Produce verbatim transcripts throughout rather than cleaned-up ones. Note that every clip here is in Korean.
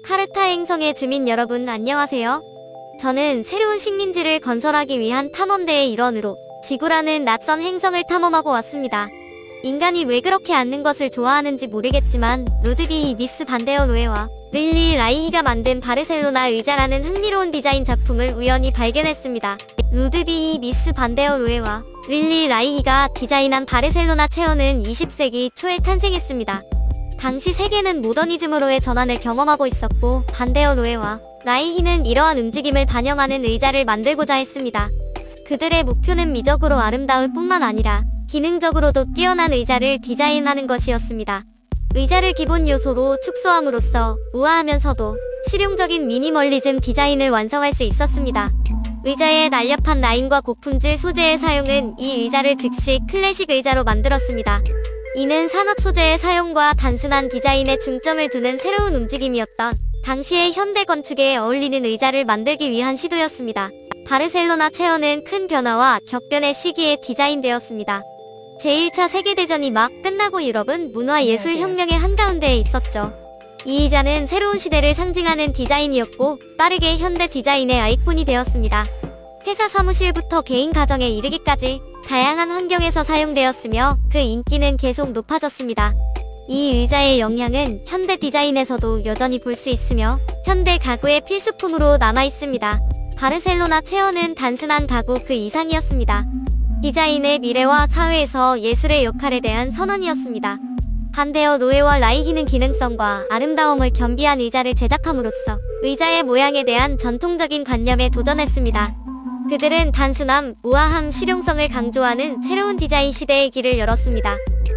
카르타 행성의 주민 여러분 안녕하세요. 저는 새로운 식민지를 건설하기 위한 탐험대의 일원으로 지구라는 낯선 행성을 탐험하고 왔습니다. 인간이 왜 그렇게 앉는 것을 좋아하는지 모르겠지만 루드비 미스 반데어 로에와 릴리 라이히가 만든 바르셀로나 의자라는 흥미로운 디자인 작품을 우연히 발견했습니다. 루드비 미스 반데어 로에와 릴리 라이히가 디자인한 바르셀로나 체어는 이십 세기 초에 탄생했습니다. 당시 세계는 모더니즘으로의 전환을 경험하고 있었고 반데어 로에와 라이히는 이러한 움직임을 반영하는 의자를 만들고자 했습니다. 그들의 목표는 미적으로 아름다울 뿐만 아니라 기능적으로도 뛰어난 의자를 디자인하는 것이었습니다. 의자를 기본 요소로 축소함으로써 우아하면서도 실용적인 미니멀리즘 디자인을 완성할 수 있었습니다. 의자의 날렵한 라인과 고품질 소재의 사용은 이 의자를 즉시 클래식 의자로 만들었습니다. 이는 산업 소재의 사용과 단순한 디자인에 중점을 두는 새로운 움직임이었던 당시의 현대 건축에 어울리는 의자를 만들기 위한 시도였습니다. 바르셀로나 체어는 큰 변화와 격변의 시기에 디자인되었습니다. 제일 차 세계대전이 막 끝나고 유럽은 문화예술혁명의 한가운데에 있었죠. 이 의자는 새로운 시대를 상징하는 디자인이었고 빠르게 현대 디자인의 아이콘이 되었습니다. 회사 사무실부터 개인 가정에 이르기까지 다양한 환경에서 사용되었으며 그 인기는 계속 높아졌습니다. 이 의자의 영향은 현대 디자인에서도 여전히 볼 수 있으며 현대 가구의 필수품으로 남아있습니다. 바르셀로나 체어는 단순한 가구 그 이상이었습니다. 디자인의 미래와 사회에서 예술의 역할에 대한 선언이었습니다. 반데어 로에와 라이히는 기능성과 아름다움을 겸비한 의자를 제작함으로써 의자의 모양에 대한 전통적인 관념에 도전했습니다. 그들은 단순함, 우아함, 실용성을 강조하는 새로운 디자인 시대의 길을 열었습니다.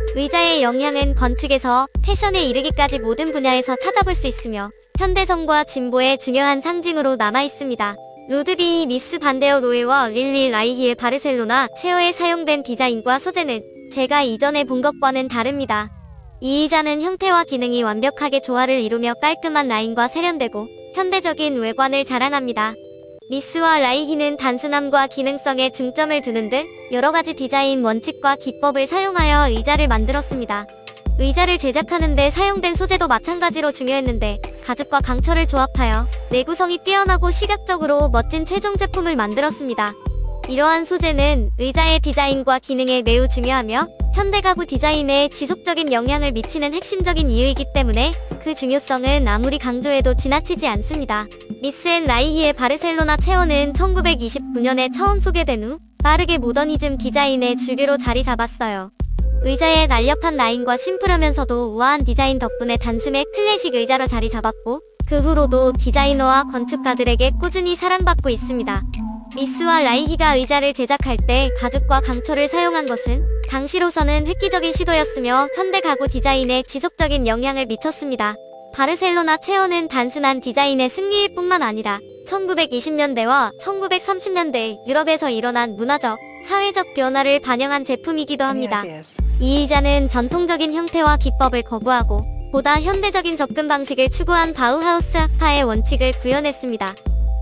의자의 영향은 건축에서 패션에 이르기까지 모든 분야에서 찾아볼 수 있으며 현대성과 진보의 중요한 상징으로 남아있습니다. 루드비 미스 반데어 로에와 릴리 라이히의 바르셀로나 체어에 사용된 디자인과 소재는 제가 이전에 본 것과는 다릅니다. 이 의자는 형태와 기능이 완벽하게 조화를 이루며 깔끔한 라인과 세련되고 현대적인 외관을 자랑합니다. 미스와 라이히는 단순함과 기능성에 중점을 두는 등 여러가지 디자인 원칙과 기법을 사용하여 의자를 만들었습니다. 의자를 제작하는 데 사용된 소재도 마찬가지로 중요했는데 가죽과 강철을 조합하여 내구성이 뛰어나고 시각적으로 멋진 최종 제품을 만들었습니다. 이러한 소재는 의자의 디자인과 기능에 매우 중요하며 현대 가구 디자인에 지속적인 영향을 미치는 핵심적인 이유이기 때문에 그 중요성은 아무리 강조해도 지나치지 않습니다. 미스 앤 라이히의 바르셀로나 체어는 천구백이십구 년에 처음 소개된 후 빠르게 모더니즘 디자인의 주류로 자리 잡았어요. 의자의 날렵한 라인과 심플하면서도 우아한 디자인 덕분에 단숨에 클래식 의자로 자리 잡았고 그 후로도 디자이너와 건축가들에게 꾸준히 사랑받고 있습니다. 미스와 라이히가 의자를 제작할 때 가죽과 강철을 사용한 것은 당시로서는 획기적인 시도였으며 현대 가구 디자인에 지속적인 영향을 미쳤습니다. 바르셀로나 체어는 단순한 디자인의 승리일 뿐만 아니라 천구백이십 년대와 천구백삼십 년대 유럽에서 일어난 문화적, 사회적 변화를 반영한 제품이기도 합니다. 이 의자는 전통적인 형태와 기법을 거부하고 보다 현대적인 접근 방식을 추구한 바우하우스 학파의 원칙을 구현했습니다.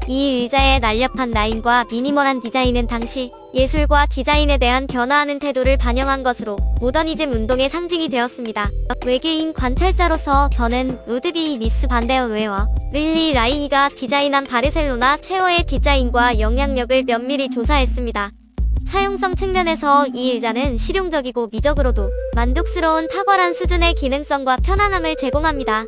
이 의자의 날렵한 라인과 미니멀한 디자인은 당시 예술과 디자인에 대한 변화하는 태도를 반영한 것으로 모더니즘 운동의 상징이 되었습니다. 외계인 관찰자로서 저는 루드비 미스 반데어 로에와 릴리 라이히가 디자인한 바르셀로나 체어의 디자인과 영향력을 면밀히 조사했습니다. 사용성 측면에서 이 의자는 실용적이고 미적으로도 만족스러운 탁월한 수준의 기능성과 편안함을 제공합니다.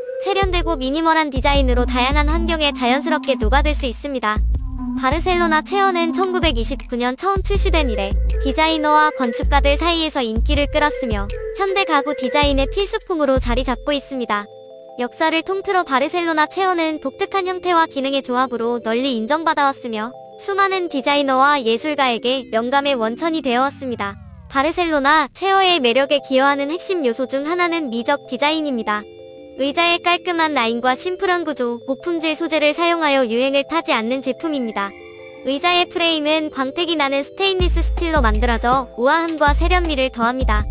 세련되고 미니멀한 디자인으로 다양한 환경에 자연스럽게 녹아들 수 있습니다. 바르셀로나 체어는 천구백이십구 년 처음 출시된 이래 디자이너와 건축가들 사이에서 인기를 끌었으며 현대 가구 디자인의 필수품으로 자리 잡고 있습니다. 역사를 통틀어 바르셀로나 체어는 독특한 형태와 기능의 조합으로 널리 인정받아왔으며 수많은 디자이너와 예술가에게 영감의 원천이 되어왔습니다. 바르셀로나 체어의 매력에 기여하는 핵심 요소 중 하나는 미적 디자인입니다. 의자의 깔끔한 라인과 심플한 구조, 고품질 소재를 사용하여 유행을 타지 않는 제품입니다. 의자의 프레임은 광택이 나는 스테인리스 스틸로 만들어져 우아함과 세련미를 더합니다.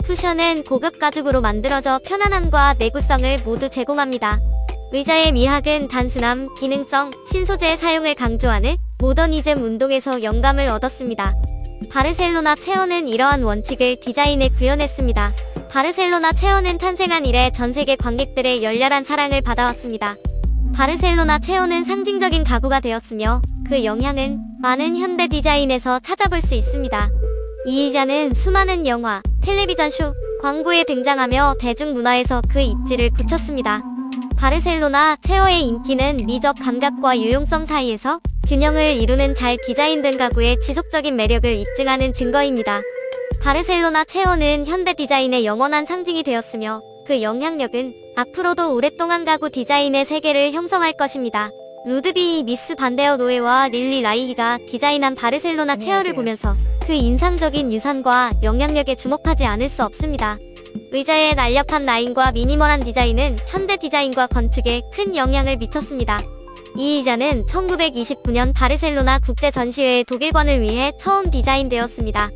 쿠션은 고급 가죽으로 만들어져 편안함과 내구성을 모두 제공합니다. 의자의 미학은 단순함, 기능성, 신소재의 사용을 강조하는 모더니즘 운동에서 영감을 얻었습니다. 바르셀로나 체어는 이러한 원칙을 디자인에 구현했습니다. 바르셀로나 체어는 탄생한 이래 전세계 관객들의 열렬한 사랑을 받아왔습니다. 바르셀로나 체어는 상징적인 가구가 되었으며 그 영향은 많은 현대 디자인에서 찾아볼 수 있습니다. 이 의자는 수많은 영화, 텔레비전 쇼, 광고에 등장하며 대중문화에서 그 입지를 굳혔습니다. 바르셀로나 체어의 인기는 미적 감각과 유용성 사이에서 균형을 이루는 잘 디자인된 가구의 지속적인 매력을 입증하는 증거입니다. 바르셀로나 체어는 현대 디자인의 영원한 상징이 되었으며 그 영향력은 앞으로도 오랫동안 가구 디자인의 세계를 형성할 것입니다. 루드비히 미스 반데어 노에와 릴리 라이히가 디자인한 바르셀로나 체어를 보면서 그 인상적인 유산과 영향력에 주목하지 않을 수 없습니다. 의자의 날렵한 라인과 미니멀한 디자인은 현대 디자인과 건축에 큰 영향을 미쳤습니다. 이 의자는 천구백이십구 년 바르셀로나 국제전시회의 독일관을 위해 처음 디자인되었습니다.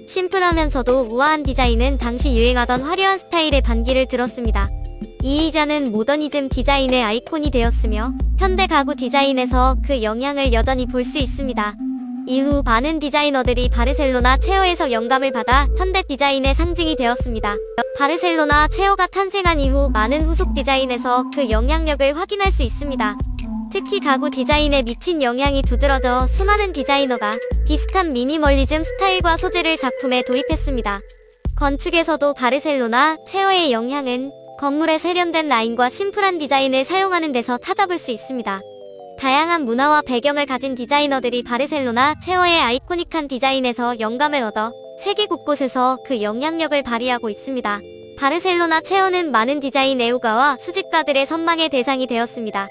심플하면서도 우아한 디자인은 당시 유행하던 화려한 스타일의 반기를 들었습니다. 이 의자는 모더니즘 디자인의 아이콘이 되었으며 현대 가구 디자인에서 그 영향을 여전히 볼 수 있습니다. 이후 많은 디자이너들이 바르셀로나 체어에서 영감을 받아 현대 디자인의 상징이 되었습니다. 바르셀로나 체어가 탄생한 이후 많은 후속 디자인에서 그 영향력을 확인할 수 있습니다. 특히 가구 디자인에 미친 영향이 두드러져 수많은 디자이너가 비슷한 미니멀리즘 스타일과 소재를 작품에 도입했습니다. 건축에서도 바르셀로나 체어의 영향은 건물의 세련된 라인과 심플한 디자인을 사용하는 데서 찾아볼 수 있습니다. 다양한 문화와 배경을 가진 디자이너들이 바르셀로나 체어의 아이코닉한 디자인에서 영감을 얻어 세계 곳곳에서 그 영향력을 발휘하고 있습니다. 바르셀로나 체어는 많은 디자인 애호가와 수집가들의 선망의 대상이 되었습니다.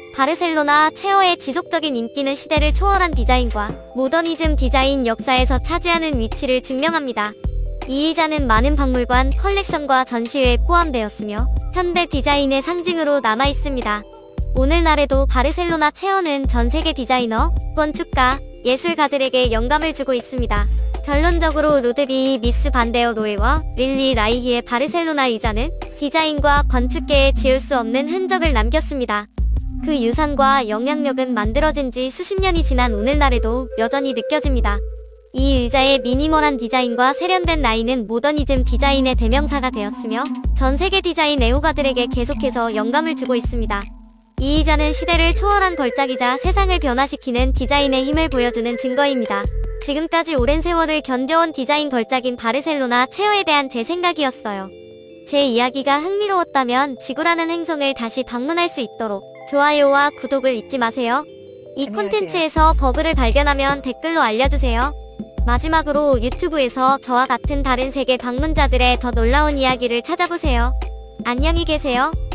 바르셀로나 체어의 지속적인 인기는 시대를 초월한 디자인과 모더니즘 디자인 역사에서 차지하는 위치를 증명합니다. 이 의자는 많은 박물관, 컬렉션과 전시회에 포함되었으며 현대 디자인의 상징으로 남아있습니다. 오늘날에도 바르셀로나 체어는 전세계 디자이너, 건축가, 예술가들에게 영감을 주고 있습니다. 결론적으로 루드비히 미스 반데어 노에와 릴리 라이히의 바르셀로나 의자는 디자인과 건축계에 지울 수 없는 흔적을 남겼습니다. 그 유산과 영향력은 만들어진 지 수십 년이 지난 오늘날에도 여전히 느껴집니다. 이 의자의 미니멀한 디자인과 세련된 라인은 모더니즘 디자인의 대명사가 되었으며 전 세계 디자인 애호가들에게 계속해서 영감을 주고 있습니다. 이 의자는 시대를 초월한 걸작이자 세상을 변화시키는 디자인의 힘을 보여주는 증거입니다. 지금까지 오랜 세월을 견뎌온 디자인 걸작인 바르셀로나 체어에 대한 제 생각이었어요. 제 이야기가 흥미로웠다면 지구라는 행성을 다시 방문할 수 있도록 좋아요와 구독을 잊지 마세요. 이 콘텐츠에서 버그를 발견하면 댓글로 알려주세요. 마지막으로 유튜브에서 저와 같은 다른 세계 방문자들의 더 놀라운 이야기를 찾아보세요. 안녕히 계세요.